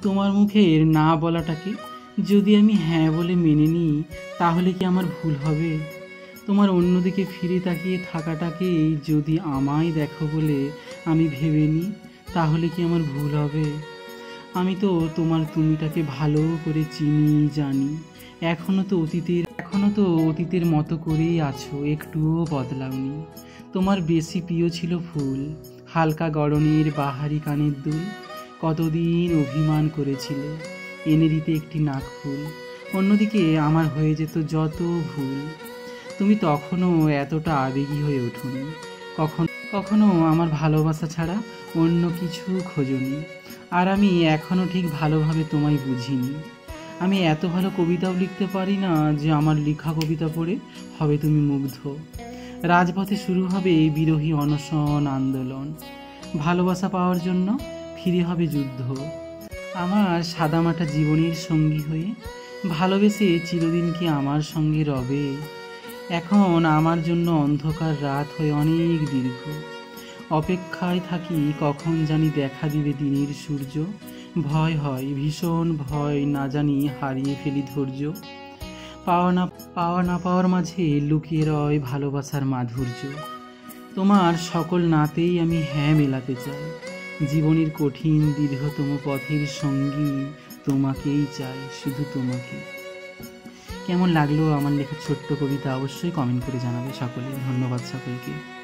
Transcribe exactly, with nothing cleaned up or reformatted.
তোমার মুখের না বলাটাকে যদি আমি হ্যাঁ বলে মেনে নিই, তাহলে কি আমার ভুল হবে? তোমার অন্যদিকে ফিরে তাকিয়ে থাকাটাকেই যদি আমায় দেখো বলে আমি ভেবে নিই, তাহলে কি আমার ভুল হবে? আমি তো তোমার তুমিটাকে ভালো করে চিনি, জানি। এখনও তো অতীতের এখনও তো অতীতের মতো করেই আছো, একটুও বদলাওনি। তোমার বেশি প্রিয় ছিল ফুল, হালকা গড়নের বাহারি কানের দুল। কতদিন অভিমান করেছিলে এনে দিতে একটি নাকফুল। অন্যদিকে আমার হয়ে যেত যত ভুল। তুমি তখনও এতটা আবেগী হয়ে ওঠোনি। কখন কখনো আমার ভালোবাসা ছাড়া অন্য কিছু খোঁজনি। আর আমি এখনও ঠিক ভালোভাবে তোমায় বুঝিনি। আমি এত ভালো কবিতাও লিখতে পারি না যে আমার লেখা কবিতা পড়ে হবে তুমি মুগ্ধ। রাজপথে শুরু হবে বিরোহী অনশন আন্দোলন। ভালোবাসা পাওয়ার জন্য ফিরে হবে যুদ্ধ। আমার সাদামাটা জীবনের সঙ্গী হয়ে ভালোবেসে চিরদিন কি আমার সঙ্গে রবে? এখন আমার জন্য অন্ধকার রাত হয়ে অনেক দীর্ঘ। অপেক্ষায় থাকি কখন জানি দেখা দিবে দিনের সূর্য। ভয় হয়, ভীষণ ভয়, না জানি হারিয়ে ফেলি ধৈর্য। পাওয়া না পাওয়া না পাওয়ার মাঝে লুকিয়ে রয় ভালোবাসার মাধুর্য। তোমার সকল নাতেই আমি হ্যাঁ মেলাতে চাই। জীবনের কঠিন দীর্ঘতম পথের সঙ্গী তোমাকেই চাই, শুধু তোমাকে। কেমন লাগলো আমার লেখা ছোট্ট কবিতা অবশ্যই কমেন্ট করে জানাবে সকলে। ধন্যবাদ সকলকে।